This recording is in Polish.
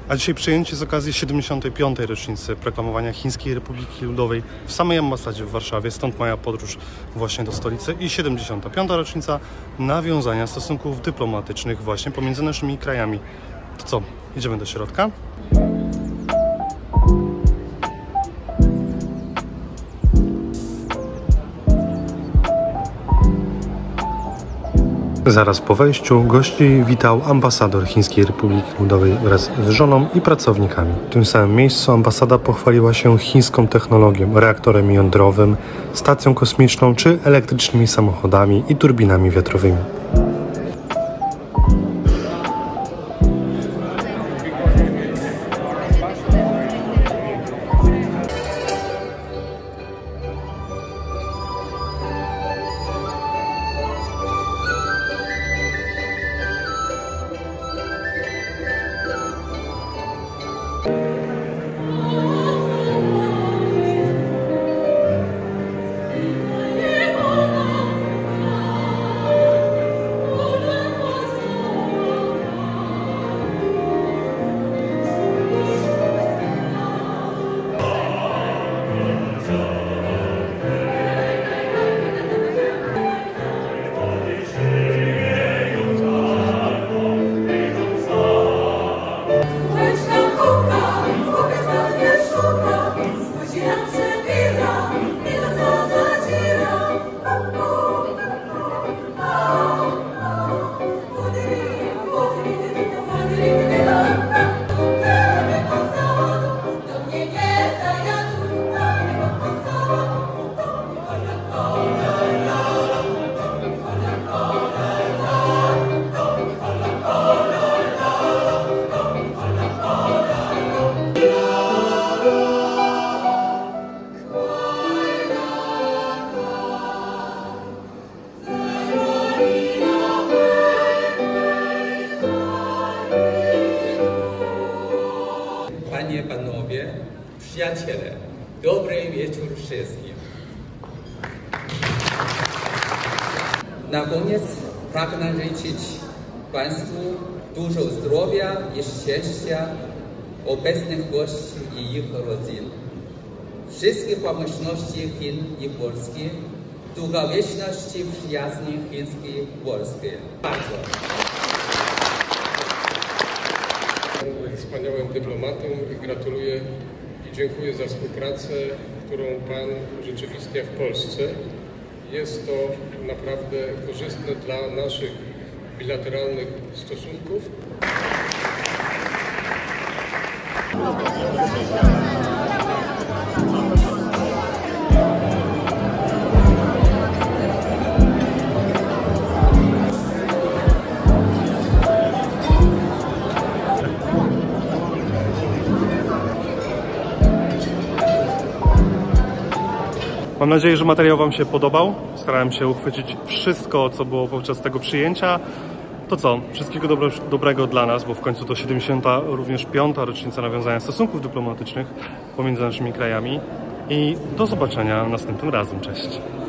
A dzisiaj przyjęcie z okazji 75. rocznicy proklamowania Chińskiej Republiki Ludowej w samej ambasadzie w Warszawie, stąd moja podróż właśnie do stolicy, i 75. rocznica nawiązania stosunków dyplomatycznych właśnie pomiędzy naszymi krajami. To co, idziemy do środka? Zaraz po wejściu gości witał ambasador Chińskiej Republiki Ludowej wraz z żoną i pracownikami. W tym samym miejscu ambasada pochwaliła się chińską technologią, reaktorem jądrowym, stacją kosmiczną czy elektrycznymi samochodami i turbinami wiatrowymi. Panie, panowie, przyjaciele, dobry wieczór wszystkim. Na koniec pragnę życzyć Państwu dużo zdrowia i szczęścia, obecnych gości i ich rodzin, wszystkich pomyślności Chin i Polski, długowieczności przyjaźni chińskiej-polskiej. Bardzo. Wspaniałym dyplomatą i gratuluję i dziękuję za współpracę, którą Pan urzeczywistnia w Polsce. Jest to naprawdę korzystne dla naszych bilateralnych stosunków. Mam nadzieję, że materiał Wam się podobał. Starałem się uchwycić wszystko, co było podczas tego przyjęcia. To co? Wszystkiego dobrego dla nas, bo w końcu to 75. również 5. rocznica nawiązania stosunków dyplomatycznych pomiędzy naszymi krajami. I do zobaczenia następnym razem. Cześć!